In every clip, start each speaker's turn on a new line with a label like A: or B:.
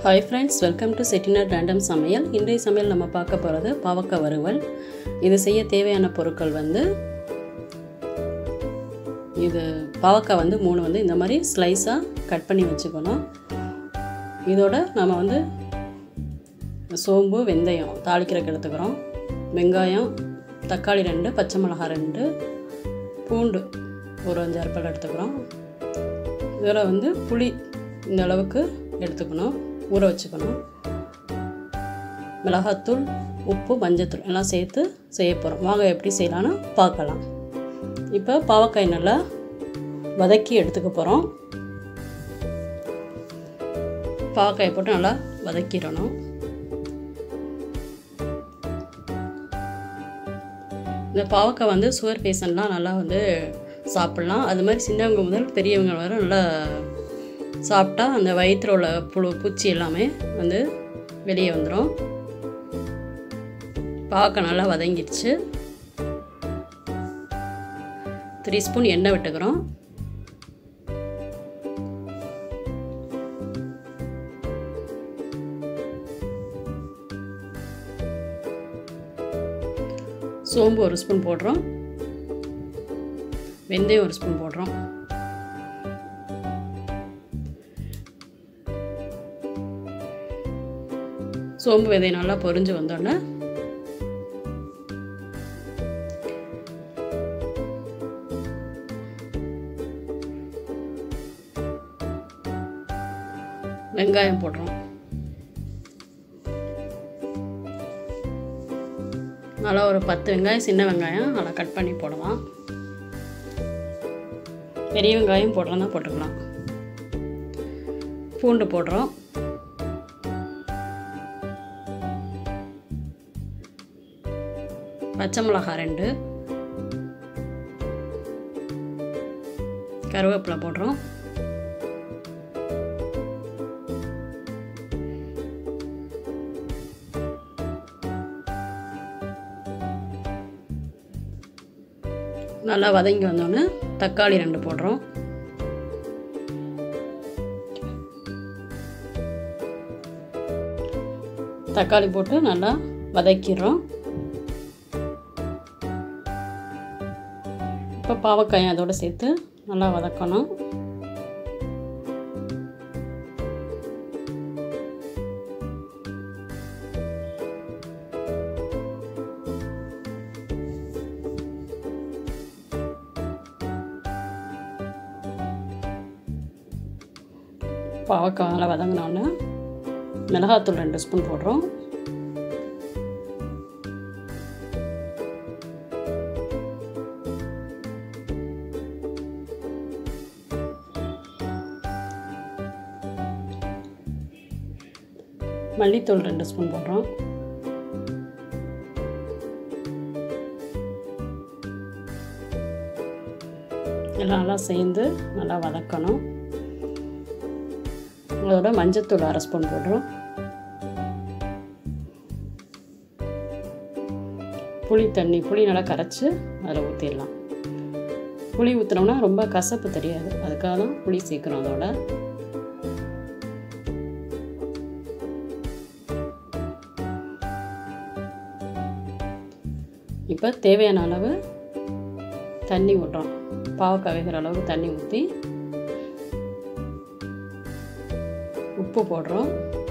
A: Hi friends, welcome to Chettinadu Samayal. இன்றைய சமையல் நம்ம பார்க்க போறது பாவக்காய் வறுவல். இது செய்ய தேவையான பொருட்கள் இது பாவக்காய் 3 இந்த மாதிரி ஸ்லைஸா கட் பண்ணி வச்சுக்கணும். இதோட நாம சோம்பு, வெந்தயம் தாளிக்கிறதுக்கு எடுத்துக்கறோம். வெங்காயம், தக்காளி 2, பச்சை மிளகாய் 2, பூண்டு ஒரு 5-6 பல் எடுத்துக்கறோம். இதோட புளி இந்த அளவுக்கு எடுத்துக்கணும். ஊற வச்சுக்கணும். மிளகாய்த்தூள், உப்பு, மஞ்சள்தூள் எல்லாம் சேர்த்து செய்ய போகிறோம். வாங்க எப்படி செய்யலாம்னு பார்க்கலாம். இப்போ பாவக்காய் நல்லா வதக்கி எடுத்துக்க போகிறோம். பாவக்காயை போட்டு நல்லா வதக்கிடணும். இந்த பாவக்காய் சுகர் பேஷண்ட்லாம் நல்லா சாப்பிட்லாம். அது மாதிரி சின்னவங்க முதல் பெரியவங்க வரை நல்லா சாப்பிட்டா அந்த வயிற்றில் உள்ள பூச்சி எல்லாமே வெளியே வந்துடும். பாவக்காய் நல்லா வதங்கிடுச்சு. 3 ஸ்பூன் எண்ணெய் விட்டுக்கிறோம். சோம்பு 1 ஸ்பூன் போடுறோம். வெந்தயம் 1 ஸ்பூன் போடுறோம். சோம்பு விதை நல்லா பொரிஞ்சு வந்தோடனே வெங்காயம் போடுறோம். நல்லா ஒரு 10 வெங்காயம், சின்ன வெங்காயம் நல்லா கட் பண்ணி போடலாம். பெரிய வெங்காயம் போடுறதா போட்டுக்கலாம். பூண்டு போடுறோம். பச்சை மிளகாய் 2, கருவேப்பிலை போடுறோம். நல்லா வதங்கி வந்தோடனே தக்காளி 2 போடுறோம். தக்காளி போட்டு நல்லா வதக்கிடுறோம். இப்போ பாவக்காயை அதோடு சேர்த்து நல்லா வதக்கணும். பாவக்காய் நல்லா வதங்கினோன்னே மிளகாய்த்தூள் 2 ஸ்பூன் போடுறோம். மல்லித்தூள் 2 ஸ்பூன் போடுறோம். எல்லாம் நல்லா சேர்ந்து நல்லா வதக்கணும். அதோட மஞ்சள்தூள் 1/2 ஸ்பூன் போடுறோம். புளி நல்லா கரைச்சி அதில் ஊற்றிடலாம். புளி ஊற்றினோம்னா ரொம்ப கசப்பு தெரியாது, அதுக்காக தான் புளி சேர்க்கணும். அதோட இப்போ தேவையான அளவு தண்ணி ஊற்றுறோம். பாவக்காய் வேகிற அளவுக்கு தண்ணி ஊற்றி உப்பு போடுறோம்.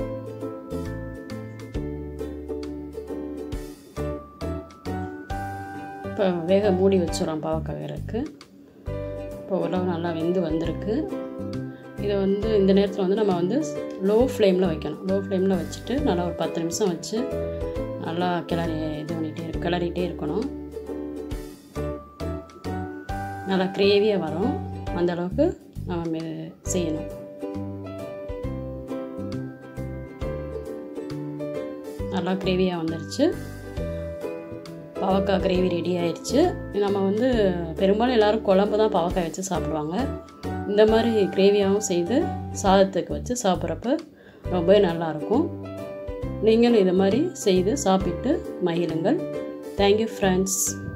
A: இப்போ மூடி வச்சுறோம் பாவக்காய் வேகிறதுக்கு. இப்போ ஓரளவு நல்லா வெந்து வந்திருக்கு. இதை இந்த நேரத்தில் நம்ம லோ ஃப்ளேமில் வைக்கணும். லோ ஃப்ளேமில் வச்சுட்டு நல்லா ஒரு 10 நிமிஷம் வச்சு நல்லா கிளறிட்டே இருக்கணும். நல்லா கிரேவியாக வரும். அந்த அளவுக்கு நம்ம செய்யணும். நல்லா கிரேவியாக வந்துடுச்சு. பாவக்காய் கிரேவி ரெடி ஆயிடுச்சு. நம்ம பெரும்பாலும் எல்லோரும் குழம்பு தான் பாவக்காய் வச்சு சாப்பிடுவாங்க. இந்த மாதிரி கிரேவியாகவும் செய்து சாதத்துக்கு வச்சு சாப்பிட்றப்ப ரொம்பவே நல்லாயிருக்கும். நீங்களும் இது மாதிரி செய்து சாப்பிட்டு மகிழுங்கள். Thank you friends.